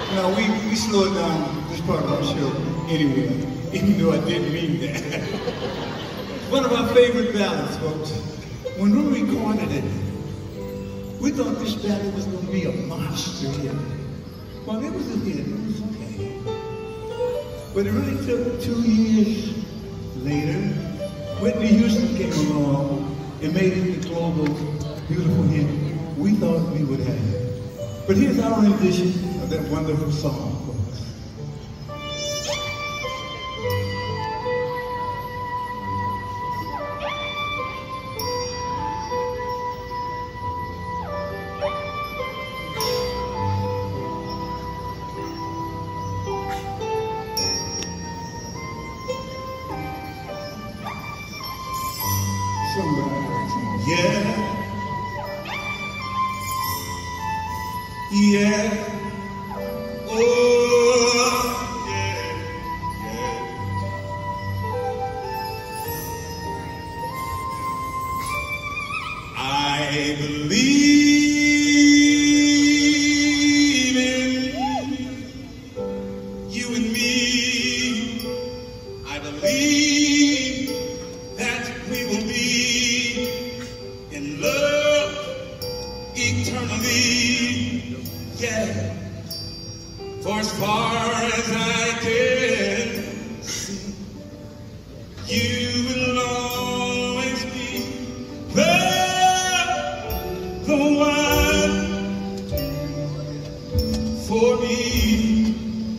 Now, we slowed down this part of our show anyway, even though I didn't mean that. One of our favorite ballads, folks. When we recorded it, we thought this ballad was going to be a monster hit. Well, it was a hit, it was okay. But it really took 2 years later, Whitney Houston came along and made it the global, beautiful hit we thought we would have. But here's our rendition of that wonderful song, folks. Yeah, yeah, oh, yeah, yeah. I believe in you and me. I believe that we will be in love eternally, yeah. For as far as I can see, you will always be the one for me.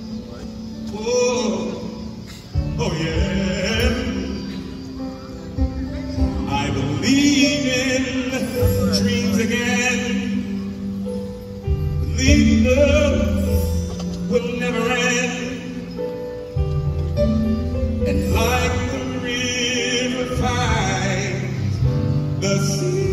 Oh, oh yeah. I believe in dreams again. Believe love will never end. And like the river finds the sea,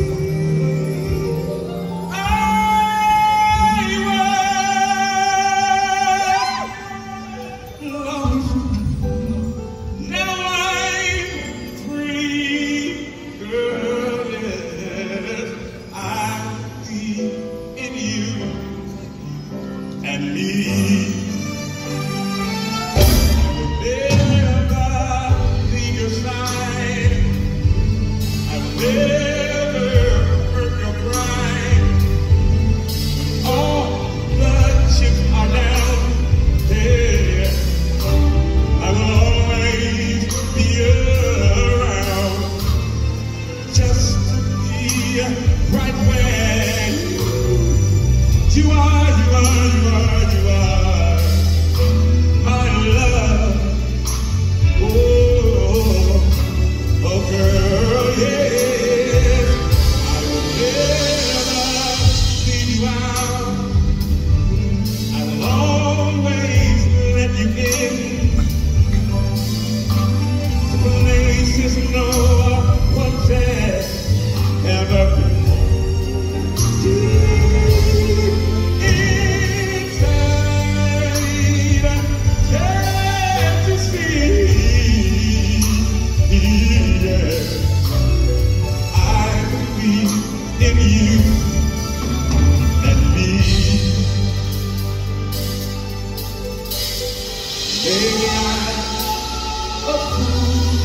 I was lost. Now I'm free, girl, yes. I believe in you and me. Right where you are, my love. Oh, oh girl, yeah. I will never leave you out. I will always let you in to places no one says ever been. In you and me. Maybe I'm a fool,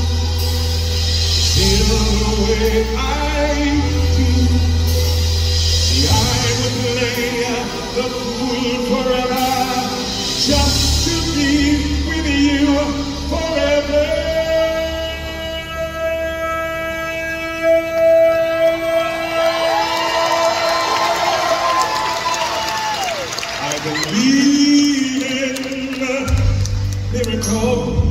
feel the way I do. See, I would play the fool forever, just to be with you forever. I believe in miracles.